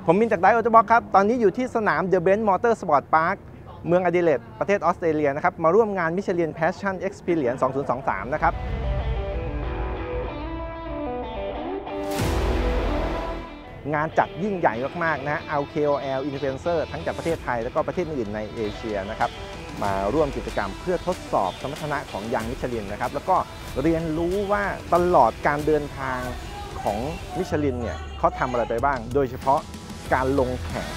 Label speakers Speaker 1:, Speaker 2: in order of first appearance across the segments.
Speaker 1: ผมมินจากไดออโต้บ็อกครับตอนนี้อยู่ที่สนาม The Benz Motor Sport Park เมืองอดิเลดประเทศออสเตรเลียนะครับมาร่วมงาน Michelin Passion Experience 2023 นะครับงานจัดยิ่งใหญ่มากๆนะเอา KOL Influencer ทั้งจากประเทศไทยและก็ประเทศอื่นในเอเชียนะครับมาร่วมกิจกรรมเพื่อทดสอบสมรรถนะของยางมิชลินนะครับแล้วก็เรียนรู้ว่าตลอดการเดินทางของมิชลินเนี่ยเขาทำอะไรไปบ้างโดยเฉพาะการลงแข่ง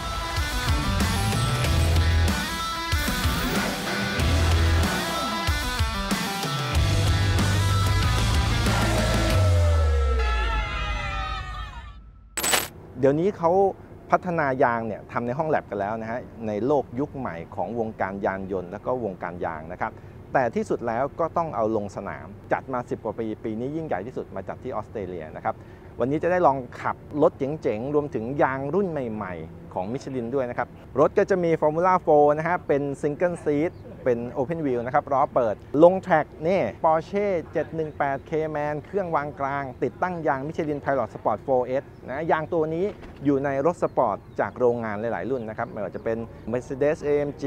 Speaker 1: เดี๋ยวนี้เขาพัฒนายางเนี่ยทำในห้องแลบกันแล้วนะฮะในโลกยุคใหม่ของวงการยานยนต์และก็วงการยางนะครับแต่ที่สุดแล้วก็ต้องเอาลงสนามจัดมา10 กว่าปีนี้ยิ่งใหญ่ที่สุดมาจัดที่ออสเตรเลียนะครับวันนี้จะได้ลองขับรถเจ๋งๆรวมถึงยางรุ่นใหม่ๆของมิชลินด้วยนะครับรถก็จะมี Formula 4 นะฮะเป็นซิงเกิลซีทเป็น Open Wheel นะครับล้อเปิดลงแทร็กนี่ Porsche 718 Cayman เครื่องวางกลางติดตั้งยาง Michelin Pilot Sport 4S นะยางตัวนี้อยู่ในรถสปอร์ตจากโรงงานหลายๆรุ่นนะครับไม่ว่าจะเป็น Mercedes AMG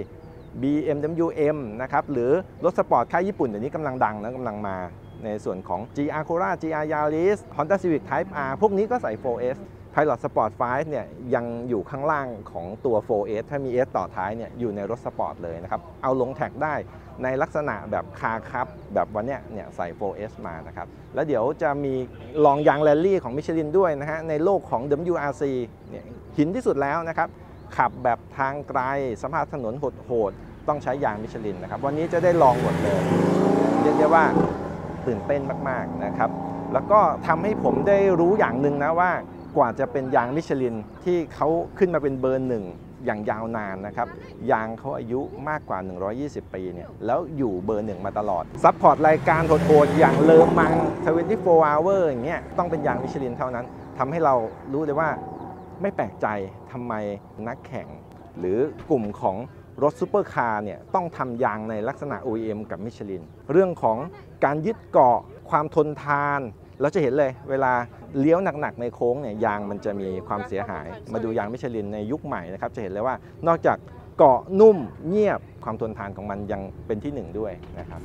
Speaker 1: BMW M นะครับหรือรถสปอร์ตค่ายญี่ปุ่นเดี๋ยวนี้กำลังดังนะกำลังมาในส่วนของ GR Cora GR Yaris Honda Civic Type R พวกนี้ก็ใส่ 4S Pilot Sport 5 เนี่ยยังอยู่ข้างล่างของตัว 4S ถ้ามี S ต่อท้ายเนี่ยอยู่ในรถสปอร์ตเลยนะครับเอาลงแท็กได้ในลักษณะแบบคาร์คับแบบวันนี้เนี่ยใส่ 4S มานะครับแล้วเดี๋ยวจะมีลองยางแรลลี่ของมิชลินด้วยนะฮะในโลกของ WRC เนี่ยหินที่สุดแล้วนะครับขับแบบทางไกลสภาพถนนโหดๆต้องใช้ยางมิชลินนะครับวันนี้จะได้ลองหมดเลยเรียกได้ว่าตื่นเต้นมากๆนะครับแล้วก็ทำให้ผมได้รู้อย่างหนึ่งนะว่ากว่าจะเป็นยางมิชลินที่เขาขึ้นมาเป็นเบอร์หนึ่งอย่างยาวนานนะครับยางเขาอายุมากกว่า120 ปีเนี่ยแล้วอยู่เบอร์หนึ่งมาตลอดซัพพอร์ตรายการโหดๆอย่างเลอมัง24 hour อย่างเงี้ยต้องเป็นยางมิชลินเท่านั้นทำให้เรารู้เลยว่าไม่แปลกใจทำไมนักแข่งหรือกลุ่มของรถซูเปอร์คาร์เนี่ยต้องทำยางในลักษณะ OEM กับมิชลินเรื่องของการยึดเกาะความทนทานเราจะเห็นเลยเวลาเลี้ยวหนักๆในโค้งเนี่ยยางมันจะมีความเสียหายมาดูยางมิชลินในยุคใหม่นะครับจะเห็นเลยว่านอกจากเกาะนุ่มเงียบความทนทานของมันยังเป็นที่หนึ่งด้วยนะครับ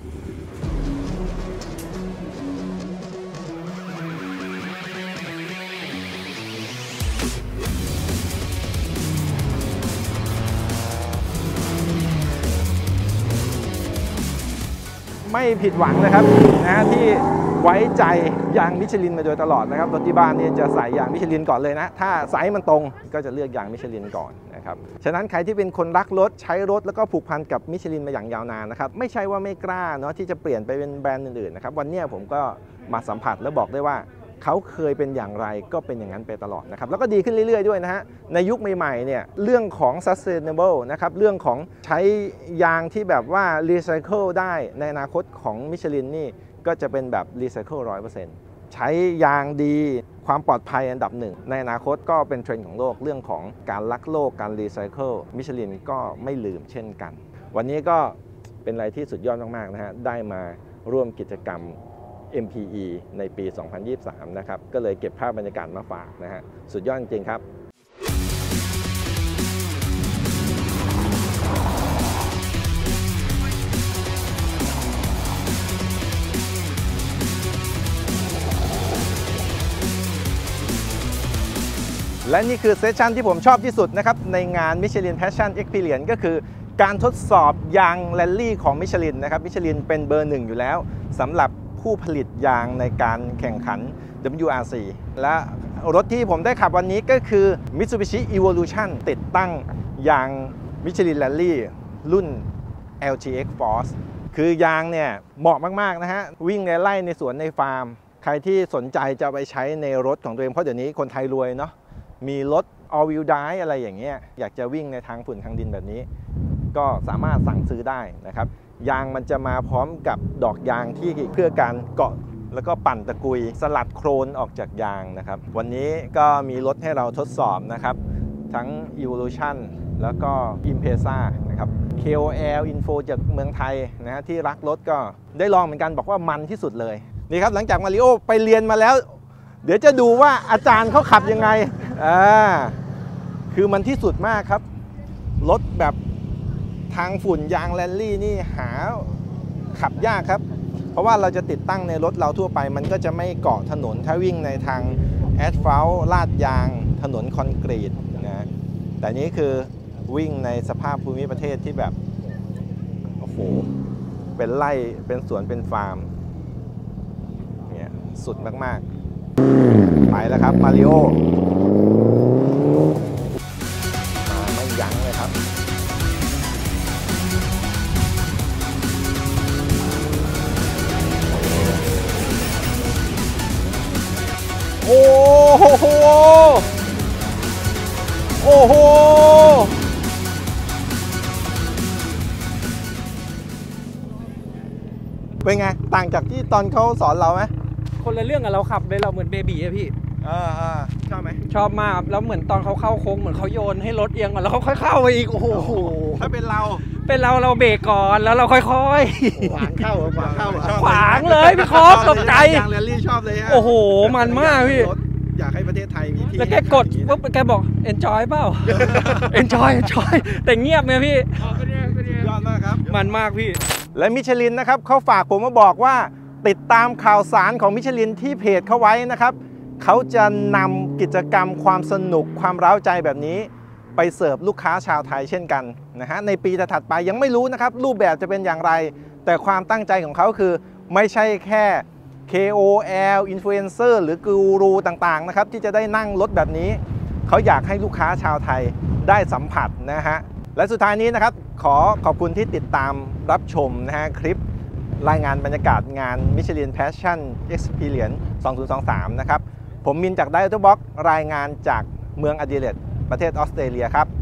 Speaker 1: ไม่ผิดหวังเลยครับนะที่ไว้ใจยางมิชลินมาโดยตลอดนะครับรถที่บ้านนี่จะใส่ยางมิชลินก่อนเลยนะถ้าไซส์มันตรงก็จะเลือกยางมิชลินก่อนนะครับฉะนั้นใครที่เป็นคนรักรถใช้รถแล้วก็ผูกพันกับมิชลินมาอย่างยาวนานนะครับไม่ใช่ว่าไม่กล้าเนาะที่จะเปลี่ยนไปเป็นแบรนด์อื่นๆนะครับวันนี้ผมก็มาสัมผัสและบอกได้ว่าเขาเคยเป็นอย่างไรก็เป็นอย่างนั้นไปตลอดนะครับแล้วก็ดีขึ้นเรื่อยๆด้วยนะฮะในยุคใหม่ๆเนี่ยเรื่องของ sustainable นะครับเรื่องของใช้ยางที่แบบว่า recycle ได้ในอนาคตของมิชลินนี่ก็จะเป็นแบบ recycle 100% ใช้ยางดีความปลอดภัยอันดับหนึ่งในอนาคตก็เป็นเทรนด์ของโลกเรื่องของการรักโลกการ recycle มิชลินก็ไม่ลืมเช่นกันวันนี้ก็เป็นอะไรที่สุดยอดมากๆนะฮะได้มาร่วมกิจกรรมMPE ในปี 2023 นะครับก็เลยเก็บภาพบรรยากาศมาฝากนะฮะสุดยอดจริงๆครับและนี่คือเซสชันที่ผมชอบที่สุดนะครับในงาน Michelin Passion Experience ก็คือการทดสอบยางแรลลี่ของมิชลินนะครับมิชลินเป็นเบอร์หนึ่งอยู่แล้วสำหรับผู้ผลิตยางในการแข่งขัน WRC และรถที่ผมได้ขับวันนี้ก็คือ Mitsubishi Evolution ติดตั้งยาง Michelin Rally รุ่น LTX Force คือยางเนี่ยเหมาะมากๆนะฮะวิ่งในไร่ในสวนในฟาร์มใครที่สนใจจะไปใช้ในรถของตัวเองเพราะเดี๋ยวนี้คนไทยรวยเนาะมีรถ all wheel drive อะไรอย่างเงี้ยอยากจะวิ่งในทางฝุ่นทางดินแบบนี้ก็สามารถสั่งซื้อได้นะครับยางมันจะมาพร้อมกับดอกยางที่เพื่อการเกาะแล้วก็ปั่นตะกุยสลัดโครนออกจากยางนะครับวันนี้ก็มีรถให้เราทดสอบนะครับทั้ง Evolution แล้วก็ Impreza นะครับ KOL Info จากเมืองไทยนะฮะที่รักรถก็ได้ลองเหมือนกันบอกว่ามันที่สุดเลยนี่ครับหลังจากมาริโอไปเรียนมาแล้วเดี๋ยวจะดูว่าอาจารย์เขาขับยังไงคือมันที่สุดมากครับรถแบบทางฝุ่นยางแรลลี่นี่หาขับยากครับเพราะว่าเราจะติดตั้งในรถเราทั่วไปมันก็จะไม่เกาะถนนถ้าวิ่งในทางแอสฟัลต์ลาดยางถนนคอนกรีตนะแต่นี้คือวิ่งในสภาพภูมิประเทศที่แบบโอ้โหเป็นไร่เป็นสวนเป็นฟาร์มเนี่ยสุดมากๆไปแล้วครับมาริโอมาไม่ยั้งเลยครับโอ้โหโอ้โหเป็นไงต่างจากที่ตอนเขาสอนเราไหม
Speaker 2: คนละเรื่องกับเราขับเลยเราเหมือนเบบีอะพี่
Speaker 1: ชอบไหม
Speaker 2: ชอบมากแล้วเหมือนตอนเขาเข้าโค้งเหมือนเขาโยนให้รถเอียงก่อนแล้วเขาค่อยเข้าไปอีกโอ้โห
Speaker 1: ถ้าเป็นเรา
Speaker 2: เบรกก่อนแล้วเราค่อย
Speaker 1: ขวางเข้า
Speaker 2: ขวางเลยพี่คอฟตกใจ
Speaker 1: อย่างแรลลี่ชอบเลยฮะ
Speaker 2: โอ้โหมันมากพี่
Speaker 1: อยากให้ประเทศไทยมีที่
Speaker 2: แล้วแกกดปุ๊บแกบอก enjoy เปล่า enjoy แต่เงียบไงพี่
Speaker 1: ยอดมากครับ
Speaker 2: มันมากพี่
Speaker 1: และมิชลินนะครับเขาฝากผมมาบอกว่าติดตามข่าวสารของมิชลินที่เพจเขาไว้นะครับเขาจะนำกิจกรรมความสนุกความเร้าใจแบบนี้ไปเสิร์ฟลูกค้าชาวไทยเช่นกันนะฮะในปีถัดไปยังไม่รู้นะครับรูปแบบจะเป็นอย่างไรแต่ความตั้งใจของเขาคือไม่ใช่แค่ KOL Influencer หรือกูรูต่างๆนะครับที่จะได้นั่งรถแบบนี้เขาอยากให้ลูกค้าชาวไทยได้สัมผัสนะฮะและสุดท้ายนี้นะครับขอบคุณที่ติดตามรับชมนะฮะคลิปรายงานบรรยากาศงาน Michelin Passion Experience 2023 นะครับผมมินจาก Dirt Box รายงานจากเมืองอดิเลดประเทศออสเตรเลียครับ